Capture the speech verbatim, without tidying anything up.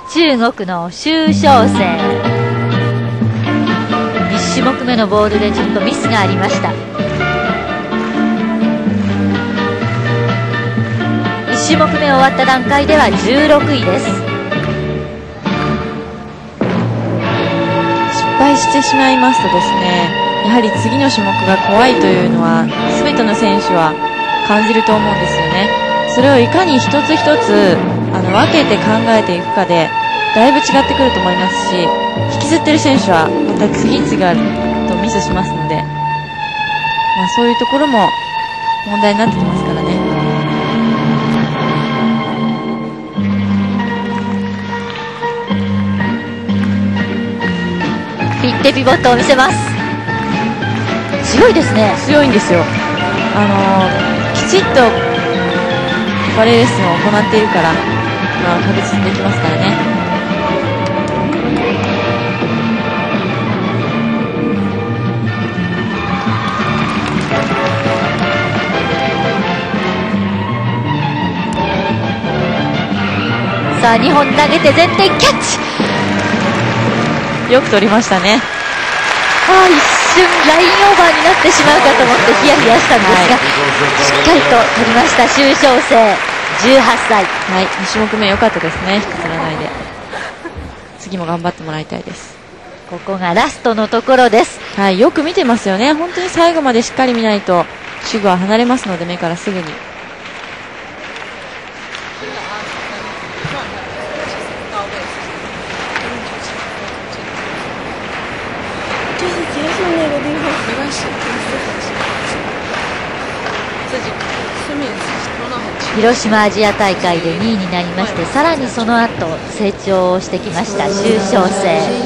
中国の周小生、いち種目目のボールでちょっとミスがありました。いち種目目終わった段階ではじゅうろくいです。 失敗してしまいますとですね、やはり次の種目が怖いというのは全ての選手は感じると思うんですよね。それをいかに一つ一つあの分けて考えていくかでだいぶ違ってくると思いますし、引きずってる選手はまた次々とミスしますので、まあ、そういうところも問題になってきますからね。 ピッテピボットを見せます。強いですね。 強いんですよ。あのー、きちっとバレエレッスンを行っているから、まあ、確実にできますからね。 さあにほん投げて前転キャッチ、よく取りましたね。 ああ、一瞬ラインオーバーになってしまうかと思ってヒヤヒヤしたんですが、はい、しっかりと取りました。周小生じゅうはっさい、 はい、に種目目良かったですね。引きずらないで次も頑張ってもらいたいです。 ここがラストのところです。 はい、よく見てますよね。本当に最後までしっかり見ないと手具は離れますので、目からすぐに。 広島アジア大会でにいになりまして、さらにその後成長してきました周小生。